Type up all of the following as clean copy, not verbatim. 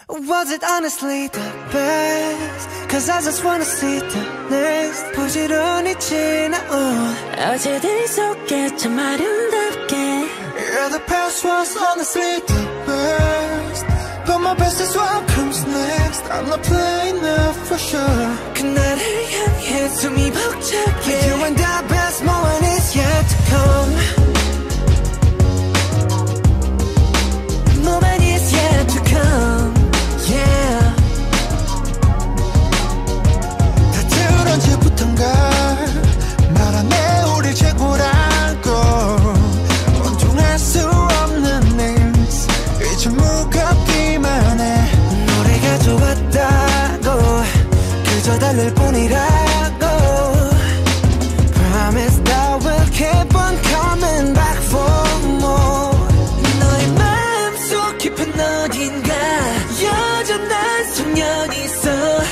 Was it honestly the best? Cause I just wanna see the next. 부지런히 지나온 어제들 속에 참 아름답게. Yeah, the past was honestly the best, but my best is what comes next. I'm not playing now for sure. 그날을 향해 숨이 벅차게. You and the best moment is yet to come. Moment is yet to come. Yeah. 다들 언제부턴가 말하네 우리 최고라고. 온종할 수 없는 names 이제 무겁기만 해. 노래가 좋았다고 그저 달랠 뿐이라고. Promise that we'll keep on coming back for more. 너의 마음속 깊은 어딘가 여전한 소년이 있어.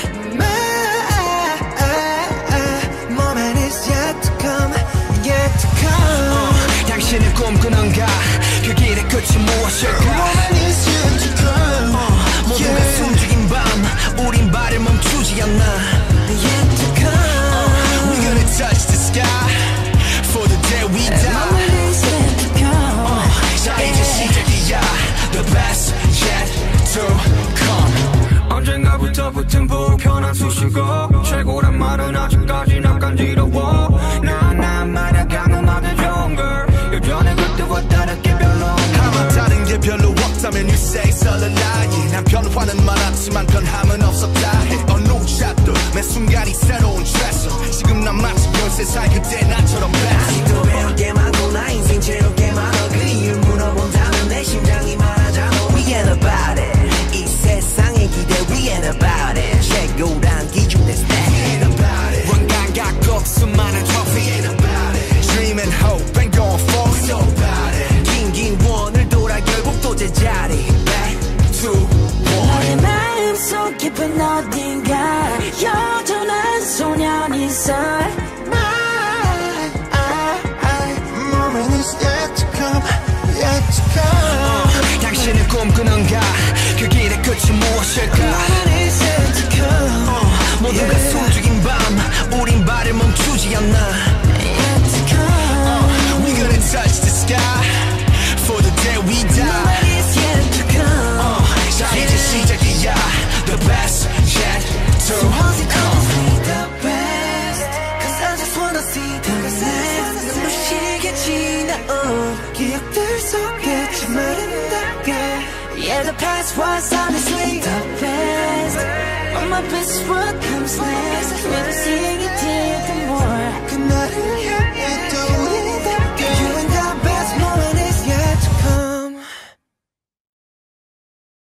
My moment is yet to come, yet to come. 당신은 꿈꾸는가 그 길의 끝이 무엇일까. Moment is yet to come. 모두가 숨죽인 밤 우린 발을 멈추지 않나. Yet to come. We're gonna touch the sky for the day we die. Moment is yet to come. 자 이제 시작이야. The best yet to come. 언젠가부터 붙은 불편한 수식어. 최고란 말은 아직까지 난 간지러워. 나 말야간 음악의 좋은 걸. 예전에 그때와 다르게 별로 아마 다른 게 별로 없다면 you say it's all a lie. 난 변화는 많았지만 변함은 없었다 해. 어느 샷도 매 순간이 새로운 트레서. 지금 난 마치 13살 그때 나처럼 best. 또 배울 게 많고 나 인생 채울 게 많아. 그 이유 물어본다면 내 심장이 말하잖아. We ain't about it. 이 세상의 기대 We ain't about it. 최고란 기준 that's that. We ain't about it. 원감각고 수많은 trophy. We ain't about it. Dream and hope and going for it. So about it. 긴 원을 돌아 결국 또 제자리. Back to one. 너의 마음속 깊은 어딘가 여전한 소년이 있어. Moment is yet to come, yet to come. 당신은 꿈꾸는가 그 길의 끝이 무엇일까. Moment is yet to come. 모두가 숨죽인 밤 우린 발을 멈추지 않나. Yet to come. We're gonna touch the sky for the day we die. Moment is yet to come. 자 이제 시작이야. The best yet to come. The best, cause I just wanna see the next. 눈부시게 지나온 기억들 속에 참 아름답게. Yeah, the past was honestly the best, but my best is what comes next. We're seeing it till the more.